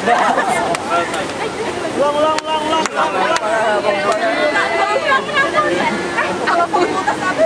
Ulang. Kalau fakultas apa?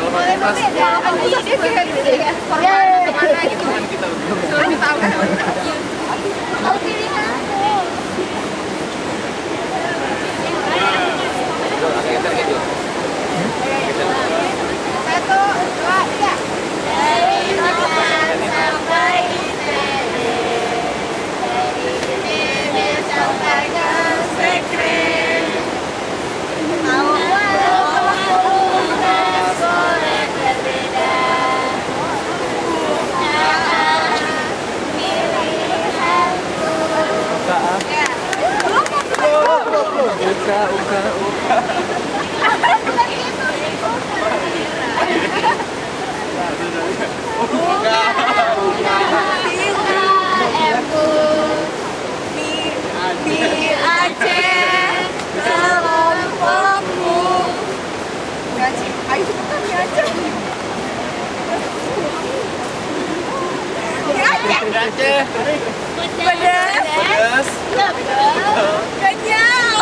Pedas. Kenyal.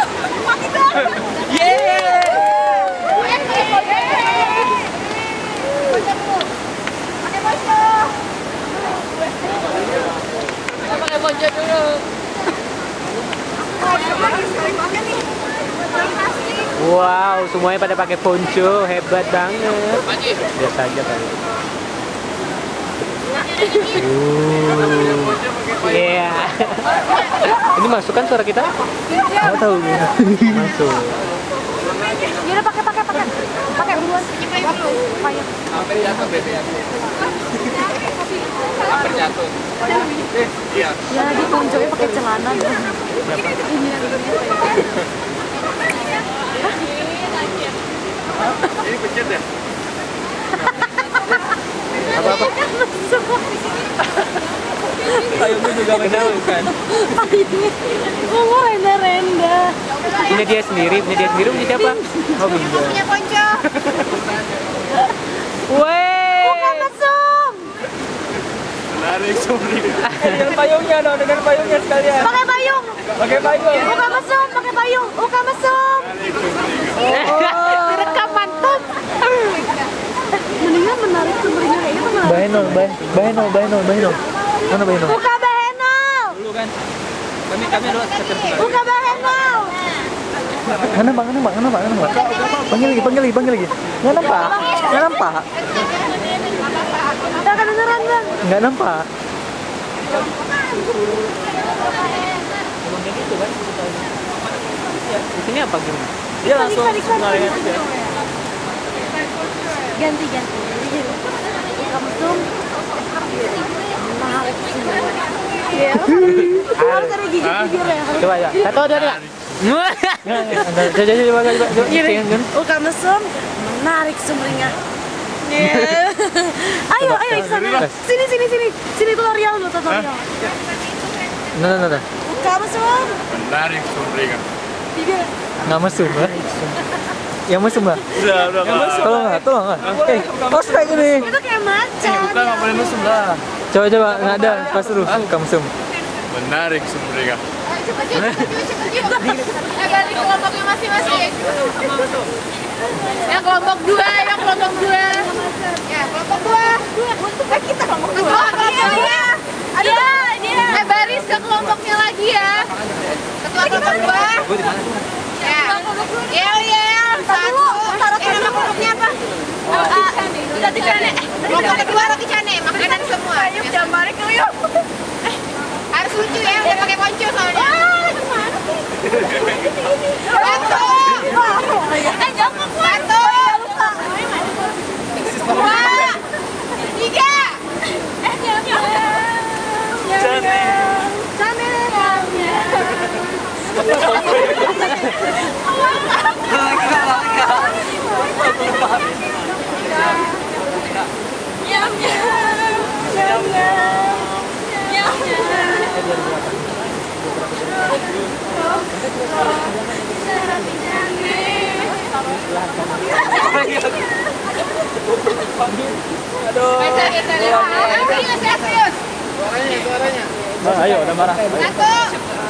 Pakai ponco dulu. Wow, semuanya pada pakai ponco, hebat banget. Biasa aja kali. Iya. Ini masuk kan suara kita? Nggak tahu. Masuk. Ya udah pakai buruan. Payah. Hampir jatuh bebe ya. Hampir jatuh. Iya. Ya ditunjuknya pakai celana. Ini pencet ya? Apa-apa? Payungnya juga mendaun kan? Oh, renda. Punya dia sendiri punya siapa? Oh, Binda. Punya ponco. Weh. Bukan mesum. Menarik sorry. Dengan payungnya dong, dengan payungnya sekalian. Pakai payung. Pakai payung. Bukan mesum, pakai payung. Bukan mesum. Direkam mantap. Mendingan menarik sumbernya kayak gitu menarik. Baheno. Mana Baheno? Buka Bahenol. Dulu kan. Kami adalah sertifikat. Buka Bahenol. Mana bang? Panggil lagi. Nggak nampak. Udah kedengeran bang. Nggak nampak. Di sini apa gimana? Dia langsung mengalihkan aja. Ganti. Kamu zoom. Menarik semua. Iya. Harus ada gigi bibir ya. Coba ya. Satu ada nggak? Coba. Buka mesum. Menarik sumringah. Ayo ke sana. Sini tutorial dulu tutorial. Nah. Buka mesum. Menarik sumringan. Bibir. Nggak mesum lah. Yang mesum lah. Udah. Tolong nggak. Pas kayak gini. Itu kayak macan. Bukan nggak boleh mesum lah. Coba nggak ada. Pas terus. Kamu mesum. Menarik sumringan. Cepet yuk. Balik kelompoknya masing-masing. Yang kelompok 2. Ya, kelompok 2. Kita kelompok 2. Dia. Baris ke kelompoknya lagi ya. Ketua kelompok 2. Ya. Satu. Nama kelompoknya apa? Roti Cane. Kelompok kedua Roti Cane. Makanan semua. Yuk, jangan balik dulu yuk. Harus lucu ya, udah pakai ponco soalnya. Gimana sih? Satu. Jongkok. 1. 2. 3. Aduh. Serius. Suaranya. Ayo, udah marah. 1.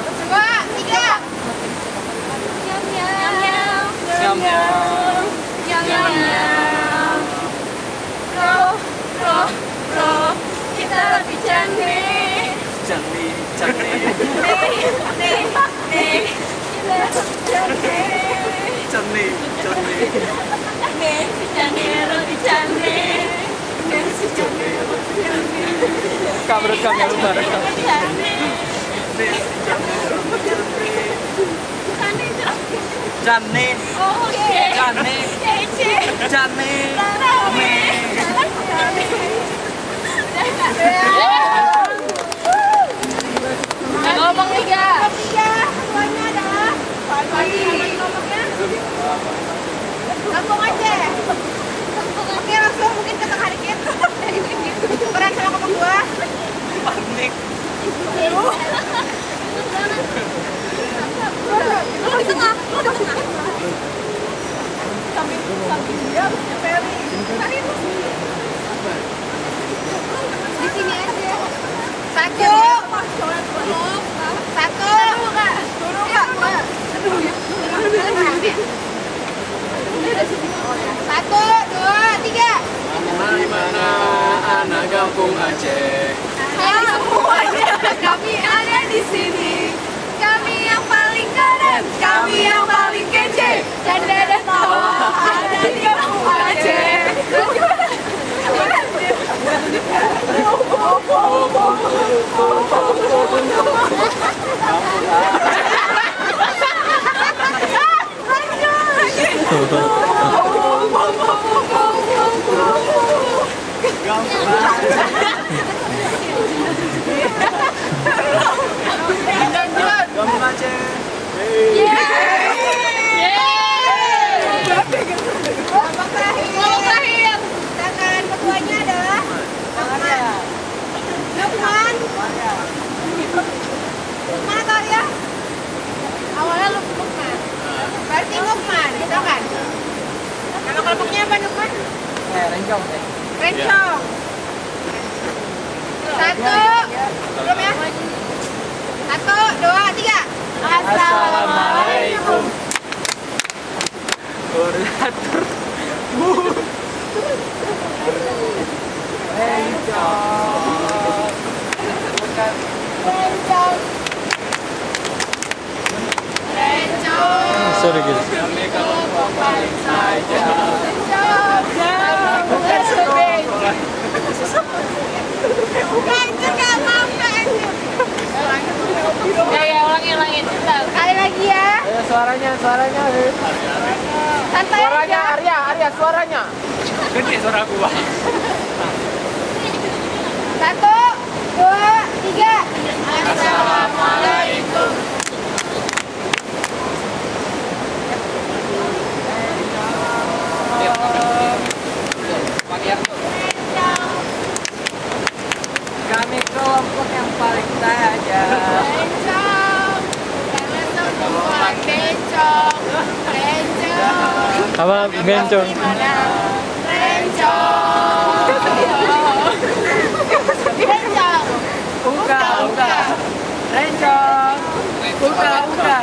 nyam nyam nyam nyam nyam. Roh roh roh kita lebih canggih. Canggih, canggih. Nih kita lebih canggih. Canggih, canggih. Nih si canggih lebih canggih. Nih si canggih lebih canggih. Kamera bareng. Jane, Jane, Jane. Ngomong tiga. Semuanya adalah ngomongnya. Langsung aja. Oke, langsung mungkin ke tengah dikit. Peran sama kelompok dua. Panik. Lu di tengah, lu di tengah. Samping dia, Ferry. Di sini aja. Satu. Satu, dua, tiga. Dari mana anak kampung Aceh? Semuanya kami ada di sini. Kami yang paling keren, kami yang paling kece. Canda dan tawa ada di kampung Aceh. Kampung Aceh. Kelompok terakhir. Tangan ketuanya adalah Lukman. Lukman atau Arya? Awalnya Lukman. Berarti Lukman, itu kan? Nama kelompoknya apa Lukman? Rencong. Rencong. Satu. Belum ya? Satu, dua, tiga. Assalamualaikum. Koordinator. Rencong. Sorry guys. Kami kelompok paling saja. Ulangin. Sekali lagi ya. Suaranya. Santai aja. Arya, suaranya. Gede suara gua. Satu, dua, tiga. Assalamualaikum. Kami kelompok yang paling saja. Apa bencong? Buka. Rencong. Buka.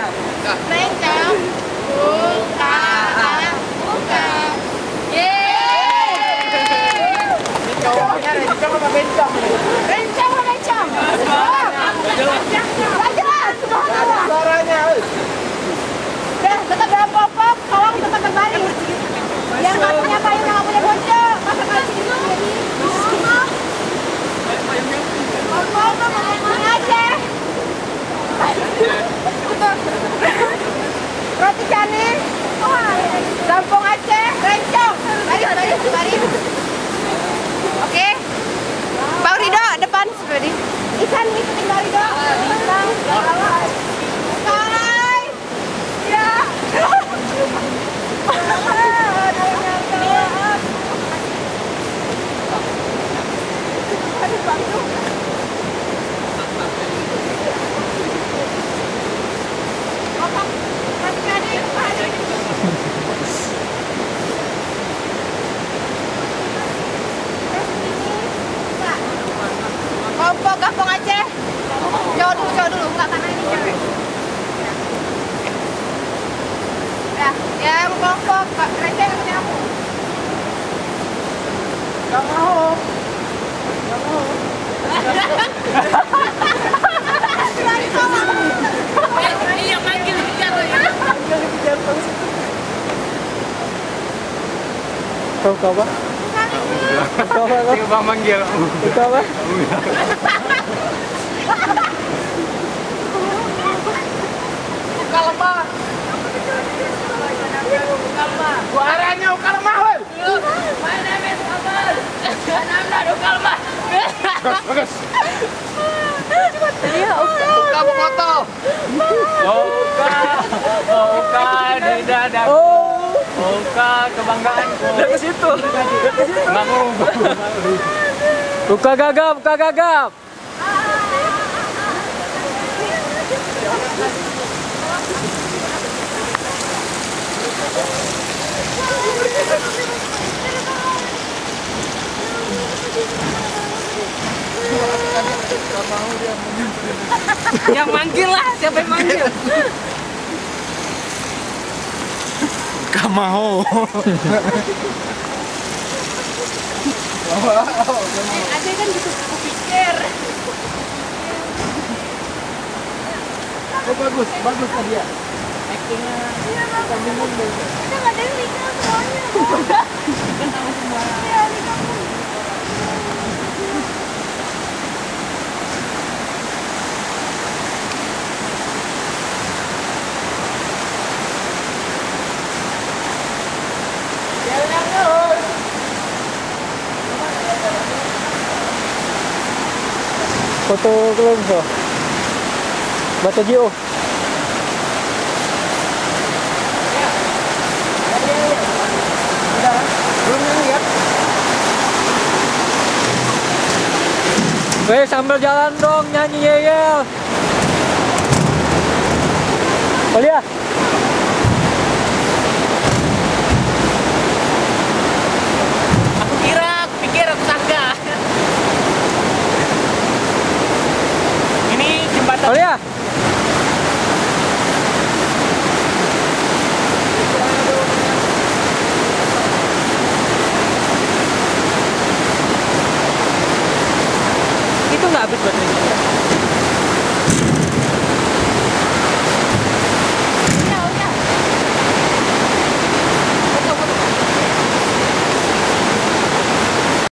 Cowoknya rencong apa bencong? Rencong. Suaranya. Tetap dalam popok, tolong tetap terbalik. Yang nggak punya payung, nggak punya pojok, masa kasih ini. Ngomong aja. Roti canai, Lampung Aceh, Rencong. Baris. Oke. Bang Rido, depan seperti. Isan ikutin Bang Rido. Bye. Ya. Kelompok Kampung Aceh. kelompok receh seperti aku. Gak mau. Gak mau. Iya manggil kejar ya. Kejar terus. Kau apa? Kau apa? Coba manggil. Itu apa? Kalma. Suaranya Kalma, woi. My name is Kamal. And I'm not Kalma. Bagus. Iya, Oka foto. Oka di dada. Oh, Oka kebanggaanku. Ke situ. Nggak mau. buka gagap, buka gagap. yang manggil lah, siapa yang manggil? Gak mau. Ada kan gitu aku pikir. Oh, bagus tadi ya. Actingnya. Kita nggak ada yang nikah semuanya. Kan sama semua. Iya, nikah. Foto kelompok. Baca Gio. Weh, sambil jalan dong nyanyi yel. Boleh ya?